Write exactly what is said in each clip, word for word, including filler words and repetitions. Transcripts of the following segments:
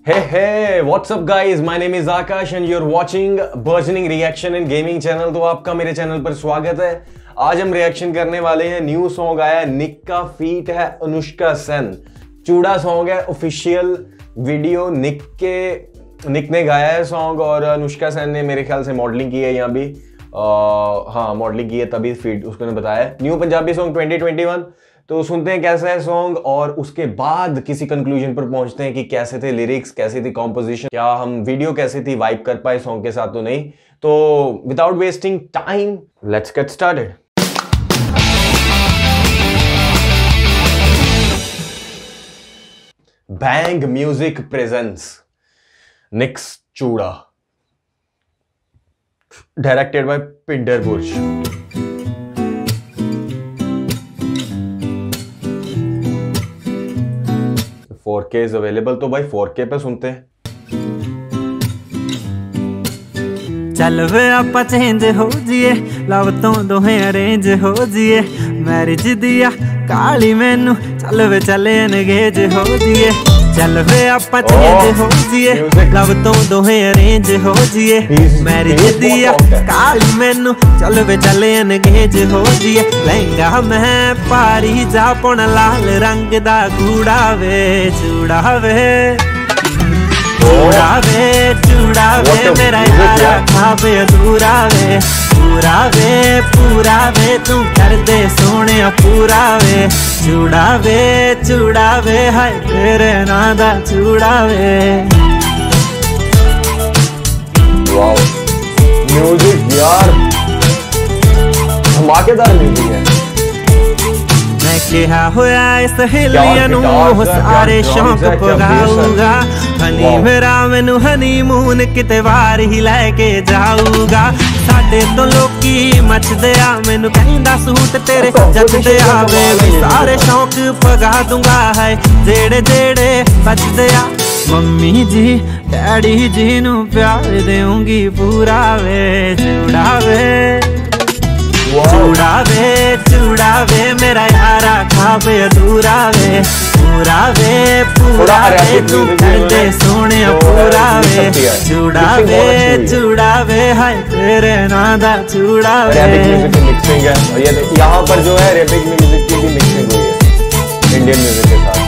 Hey hey, what's up guys? My name is Akash and you're watching Burgeoning Reaction and Gaming Channel। तो आपका मेरे channel पर स्वागत है। आज हम रिएक्शन करने वाले हैं। न्यू सॉन्ग आया है, निक का फीट है अनुष्का सेन। चूड़ा सॉन्ग है, ऑफिशियल वीडियो निक के निक ने गाया है सॉन्ग और अनुष्का सेन ने मेरे ख्याल से मॉडलिंग की है यहाँ भी। आ, हाँ मॉडलिंग की है तभी फीट उसको ने बताया। New Punjabi song twenty twenty one. तो सुनते हैं कैसा है सॉन्ग और उसके बाद किसी कंक्लूजन पर पहुंचते हैं कि कैसे थे लिरिक्स, कैसी थी कॉम्पोजिशन, क्या हम वीडियो कैसी थी वाइब कर पाए सॉन्ग के साथ तो नहीं। तो without wasting time let's get started. Bang music presents Nikk's Chooda, directed by Pinder Burj. Four K is available, तो भाई फोर के पे सुनते हैं। चल वे आपा चेंज हो जिए, लव तो दोहे अरेंज हो जिए, मैरिज दिया काली मैनू चल वे चले एनगेज हो जिए। चल वे आपा चेंज हो जिए, लव तो दोहे अरेंज हो जिए, मैरिज दिया काली मैनू चल वे चले एनगेज हो जिए। लहंगा मैं पारी जा पुण लाल रंग दा कूड़ा वे चूड़ा वे पूरा वे चूड़ा वे मेरा यारा खावे अधूरा वे पूरा वे पूरा वे तू कर दे सोने पूरा वे चूड़ा वे चूड़ा वे हाय तेरे नां दा चूड़ा वे। वाओ म्यूजिक यार धमाकेदार म्यूजिक है। मैं कहा होया सहेलियां नू सारे शौक पगाऊगा, हनी मेरा मैनू हनीमून किते वार ही लैके जाऊगा। साडे तो लोकी मचदे आ मैनू कहंदा सूट तेरे जचदे आवे, सारे शौक पगा दूंगा है जेड़े जेड़े बचदे आ। मम्मी जी डैडी जी नू प्यार देऊंगी पूरा वे चूड़ा वे चूड़ा वे चूड़ा वे मेरा यारा खावे अधूरा वे पूरा वे पूरा वे तू कर दे सोने पूरा वे चूड़ा वे चूड़ा वे हाय तेरे नां दा चूड़ा वे। रैपिक म्यूजिक की मिक्सिंग है और ये यहाँ पर जो है रैपिक म्यूजिक की भी मिक्सिंग हुई है इंडियन म्यूजिक के साथ।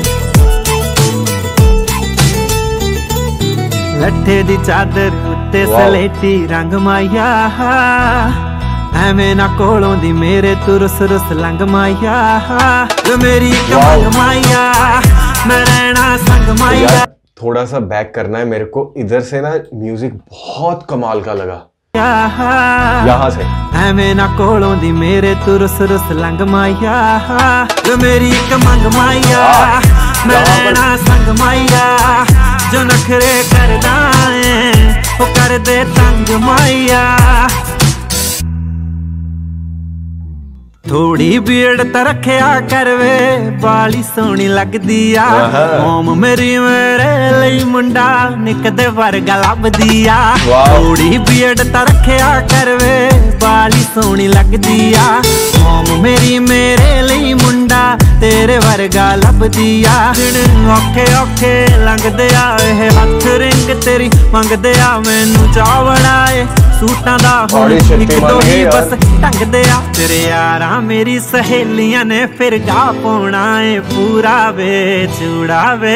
लट्ठे दी चादर उत्ते सलेटी रंग माया, ਐਵੇਂ ਨਾ ਕੋਲੋਂ ਦੀ ਮੇਰੇ ਤੂੰ ਰੁਸ ਰੁਸ ਲੰਘ ਮਾਇਆ, ਜੋ ਮੇਰੀ ਕਮੰਗ माया मैं रहना संग माया। थोड़ा सा बैक करना है मेरे को, इधर से ना म्यूजिक बहुत कमाल का लगा यहाँ से। ਐਵੇਂ ਨਾ ਕੋਲੋਂ ਦੀ ਮੇਰੇ ਤੂੰ ਰੁਸ ਰੁਸ ਲੰਘ ਮਾਇਆ, ਜੋ ਮੇਰੀ ਕਮੰਗ माया मैं रहना संग माया, जो नखरे करदा है वो कर दे तंग माया। थोड़ी बीड़ त रखिया करवे बाली सोहनी लगदी आ, होम मेरी मेरे लई मुंडा निक दे वर्गा लभदी आ। थोड़ी बीड़ त रखिया करवे बाली सोहनी लगदी आ, होम मेरी मेरे लई मुंडा तेरे वर्गा लभदी आ। दिन औखे औखे लंघदे आ एह हथ रिंग तेरी मंगदे आ, मैनू चावड़ा ए सूटां दा हुण इक दो ही बस ढंगदे आ। तेरे यारा मेरी सहेलियां ने फिर गा पौना है पूरा वे चूड़ा वे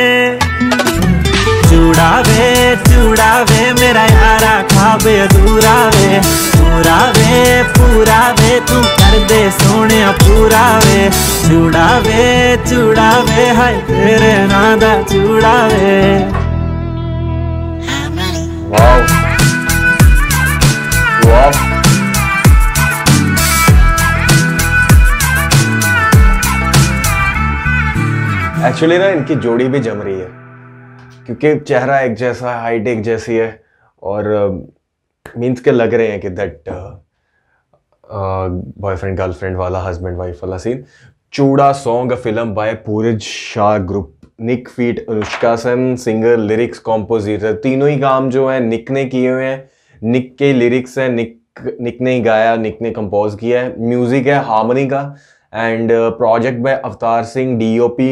चूड़ा वे चूड़ा वे मेरा यारा खावे अधूरा वे पूरा वे पूरा वे तू कर दे सोने पूरा वे चूड़ा वे चूड़ा वे हाय तेरे नां दा चूड़ा वे। एक्चुअली ना इनकी जोड़ी भी जम रही है क्योंकि चेहरा एक जैसा है, हाइट एक जैसी है और मीन्स के लग रहे हैं कि दैट बॉयफ्रेंड गर्लफ्रेंड वाला हस्बैंड वाइफ वाला scene. Chooda song film by Pooraj Shah group, Nikk feat Anushka Sen, singer lyrics compositor, तीनों ही काम जो है निक ने किए हुए हैं। निक के लिरिक्स है, निक निक ने गाया, निक ने कंपोज किया है। म्यूजिक है हार्मनी का and project by Avtar Singh, DOP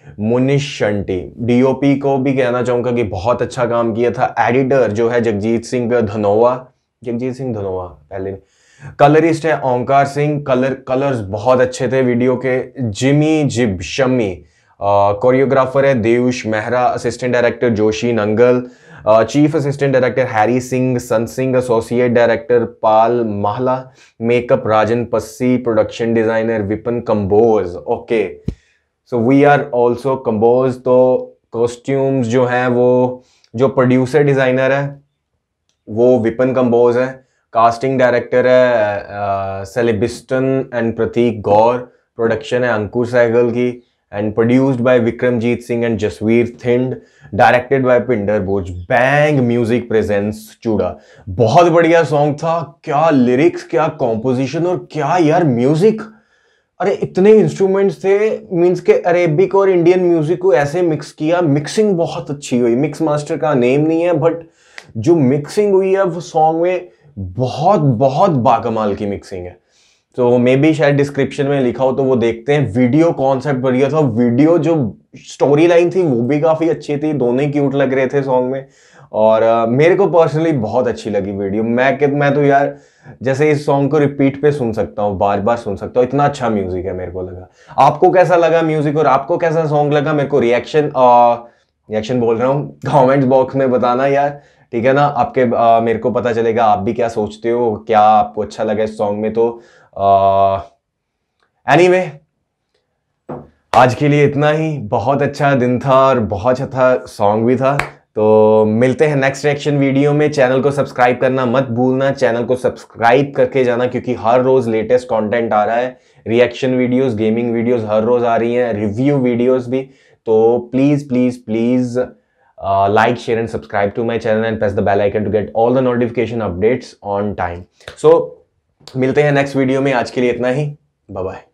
Munish Shanty. DOP को भी कहना चाहूंगा कि बहुत अच्छा काम किया था। एडिटर जो है जगजीत सिंह धनोआ, जगजीत सिंह धनोआ पहले। कलरिस्ट है ओंकार सिंह, कलर कलर्स बहुत अच्छे थे वीडियो के। जिमी जिब शमी। कोरियोग्राफर है Devash Mehra, assistant director Joshi Nangal, chief assistant director Harry Singh सन Singh, associate director Pal Mahla, makeup Rajan Passi, production designer Vipin Kamboj. Okay, so we are also Kamboj. तो कॉस्ट्यूम्स जो हैं वो, जो प्रोड्यूसर डिजाइनर है वो विपिन कंबोज है। कास्टिंग डायरेक्टर है सेलिबिस्टन एंड प्रतीक गौर। प्रोडक्शन है अंकुर सहगल की and produced by Vikramjit Singh and Jasveer Thind. Directed by Pinder Boj. Bang music presents Chooda. बहुत बढ़िया सॉन्ग था, क्या लिरिक्स, क्या कॉम्पोजिशन और क्या यार म्यूजिक। अरे इतने इंस्ट्रूमेंट्स थे, मींस के अरेबिक और इंडियन म्यूजिक को ऐसे मिक्स किया। मिक्सिंग बहुत अच्छी हुई। मिक्स मास्टर का नेम नहीं है बट जो मिक्सिंग हुई है वो सॉन्ग में बहुत बहुत बाकमाल की मिक्सिंग है। तो मे बी शायद डिस्क्रिप्शन में लिखा हो तो वो देखते हैं। वीडियो कॉन्सेप्ट बढ़िया था। वीडियो जो स्टोरी लाइन थी वो भी काफी अच्छी थी। दोनों ही क्यूट लग रहे थे सॉन्ग में और uh, मेरे को पर्सनली बहुत अच्छी लगी वीडियो। मैं मैं तो यार जैसे इस सॉन्ग को रिपीट पे सुन सकता हूँ, बार बार सुन सकता हूँ, इतना अच्छा म्यूजिक है मेरे को लगा। आपको कैसा लगा म्यूजिक और आपको कैसा सॉन्ग लगा मेरे को रिएक्शन रिएक्शन बोल रहा हूँ कमेंट्स बॉक्स में बताना यार, ठीक है ना। आपके आ, मेरे को पता चलेगा आप भी क्या सोचते हो, क्या आपको अच्छा लगा इस सॉन्ग में। तो एनीवे anyway, आज के लिए इतना ही। बहुत अच्छा दिन था और बहुत अच्छा सॉन्ग भी था। तो मिलते हैं नेक्स्ट रिएक्शन वीडियो में। चैनल को सब्सक्राइब करना मत भूलना। चैनल को सब्सक्राइब करके जाना क्योंकि हर रोज लेटेस्ट कंटेंट आ रहा है। रिएक्शन वीडियोस, गेमिंग वीडियोस हर रोज आ रही हैं, रिव्यू वीडियोस भी। तो please please please like, share and subscribe to my channel and press the bell icon to get all the notification updates on time. So मिलते हैं नेक्स्ट वीडियो में। आज के लिए इतना ही। Bye bye.